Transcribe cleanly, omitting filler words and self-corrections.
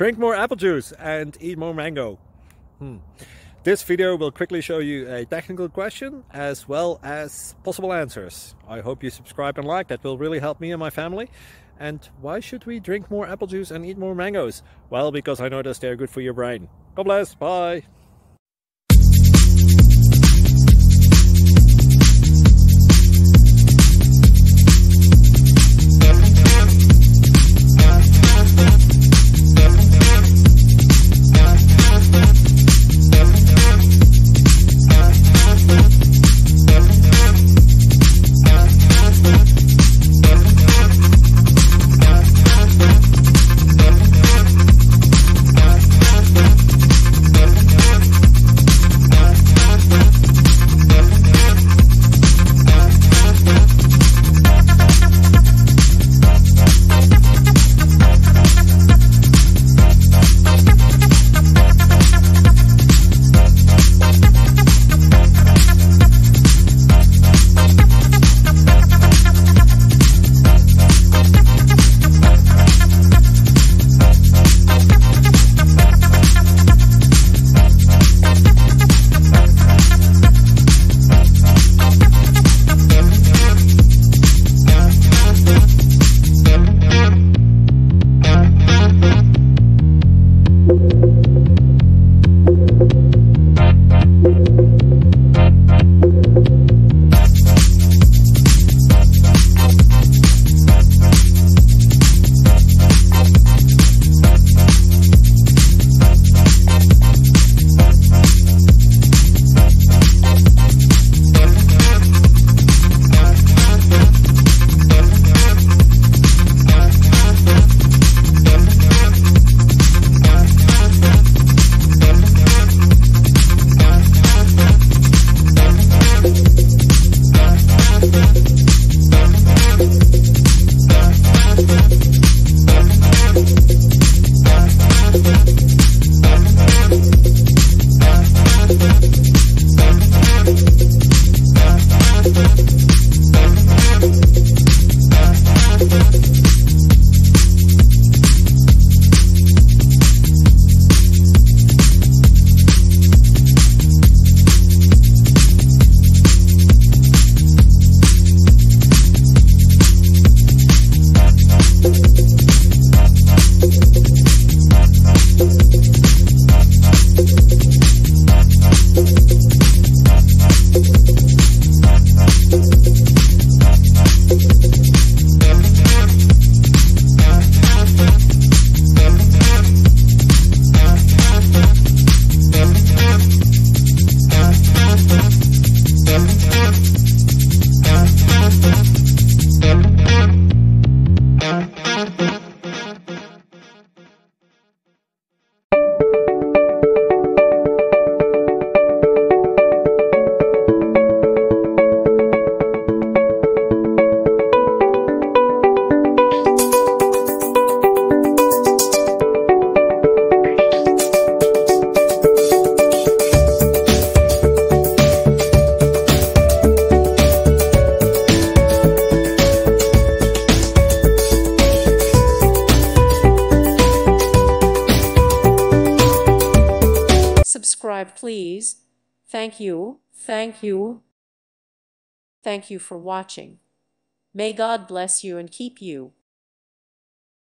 Drink more apple juice and eat more mango. This video will quickly show you a technical question as well as possible answers. I hope you subscribe and like, that will really help me and my family. And why should we drink more apple juice and eat more mangoes? Well, because I noticed they're good for your brain. God bless, bye! Subscribe, please. Thank you. Thank you. Thank you for watching. May God bless you and keep you.